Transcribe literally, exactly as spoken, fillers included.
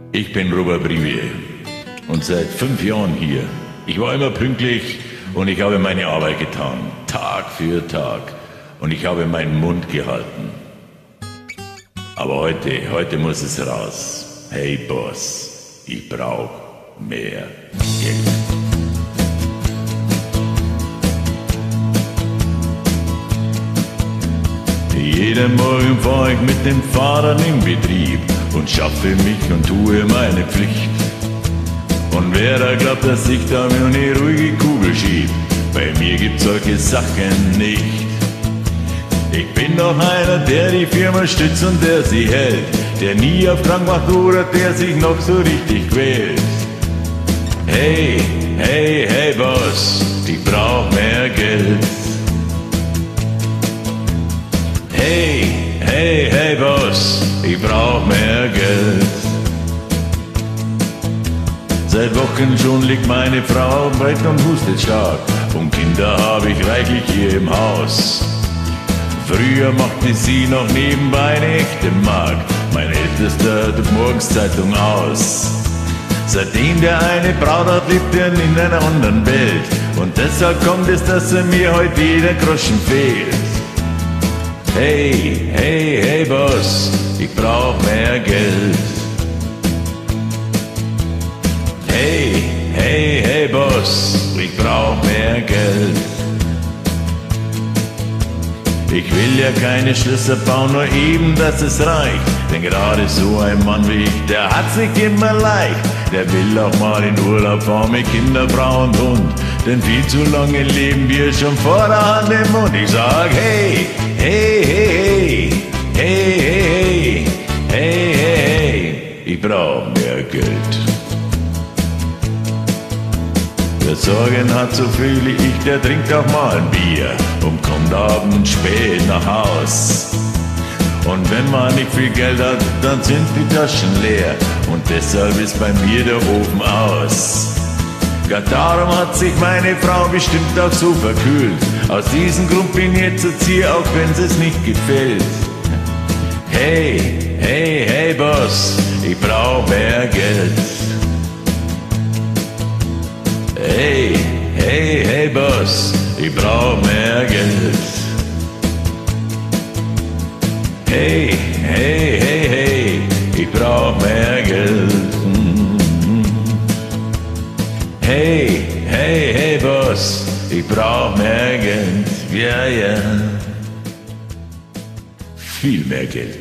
Ich bin Robert Brivier und seit fünf Jahren hier. Ich war immer pünktlich und ich habe meine Arbeit getan, Tag für Tag. Und ich habe meinen Mund gehalten. Aber heute, heute muss es raus. Hey Boss, ich brauch mehr Geld. Jeden Morgen fahr ich mit dem Fahrrad im Betrieb und schaffe mich und tue meine Pflicht. Und wer da glaubt, dass ich da mir eine ruhige Kugel schieb, bei mir gibt's solche Sachen nicht. Ich bin doch einer, der die Firma stützt und der sie hält, der nie auf krank macht oder der sich noch so richtig quält. Hey, hey, hey Boss, ich brauch mehr Geld. Hey, hey, hey Boss, ich brauch mehr Geld. Seit Wochen schon liegt meine Frau am Bett und hustet stark, und Kinder habe ich reichlich hier im Haus. Früher machte sie noch nebenbei eine echte Magd, mein Ältester tut morgens Zeitung aus. Seitdem der eine Braut hat, lebt er in einer anderen Welt, und deshalb kommt es, dass er mir heute jeder Groschen fehlt. Hey, hey, hey Boss, ich brauch mehr Geld. Hey, hey, hey Boss, ich brauch mehr Geld. Ich will ja keine Schlösser bauen, nur eben, dass es reicht. Denn gerade so ein Mann wie ich, der hat's nicht immer leicht. Der will auch mal in Urlaub fahren mit Kinder, Frau und Hund. Denn viel zu lange leben wir schon vor der Hand im Mund. Ich sag hey, hey, hey, hey, hey, hey, hey, hey, hey, ich brauch mehr Geld. Wer Sorgen hat, so viel wie ich, der trinkt auch mal ein Bier und kommt abends spät nach Haus. Und wenn man nicht viel Geld hat, dann sind die Taschen leer, und deshalb ist bei mir der Ofen aus. Gar darum hat sich meine Frau bestimmt auch so verkühlt. Aus diesem Grund bin ich jetzt hier, auch wenn es nicht gefällt. Hey, hey, hey Boss, ich brauch mehr Geld. Hey, hey, hey Boss, ich brauch mehr Geld. Hey, hey, hey, hey, ich brauch mehr Geld. Hey, hey, hey Boss, ich brauch mehr Geld. Ja, ja, viel mehr Geld.